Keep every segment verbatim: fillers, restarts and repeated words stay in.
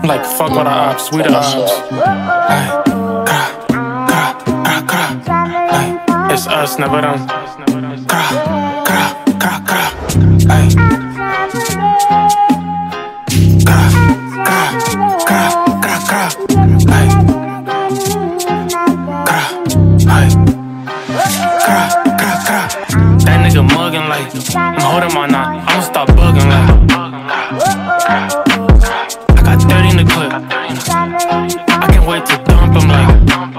Like fuck all the ops, we the ops. Ay, gra, gra, gra, gra. Ay, it's us, never them. Gra, gra, gra, gra. Ay, gra, gra, gra, gra, gra. Ay, gra, ay, gra, gra, gra. That nigga muggin' like I'm holding my knot, I'ma stop bugging like I got thirty in the clip. I can't wait to dump him like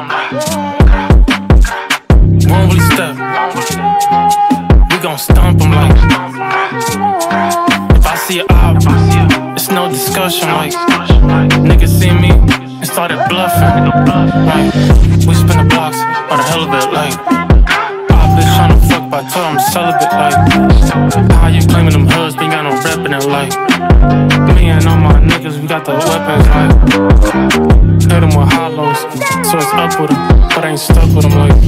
won't really step. We gon' stomp him like if I see a op, it's no discussion like niggas see me and started bluffing. Like we spin the blocks by the hell of it like op bitch tryna fuck, but I told I'm celibate like how you claiming them hoods, they got no reppin' it like me and all my niggas, we got the weapons like hit them with hollows, so it's up with them, but I ain't stuck with them like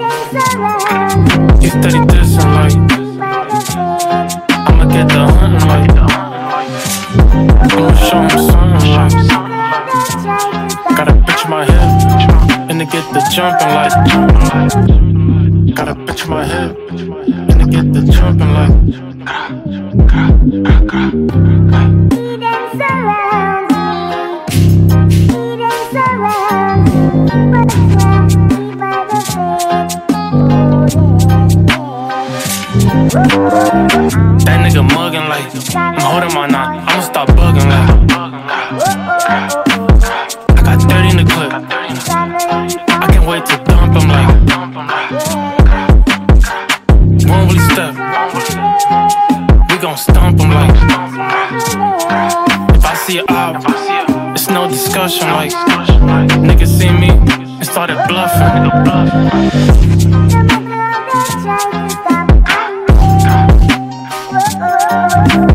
you steady dissing like I'ma get the hunting like I'ma show him something like got a bitch in my head and to get the jumping like got a bitch in my head and to get the jumping like that nigga muggin' like I'm holding my knot, I'ma stop bugging like I got thirty in the clip. I can't wait to dump him like won't really step. We gon' stomp him like if I see a op, it's no discussion like niggas see me and started bluffing.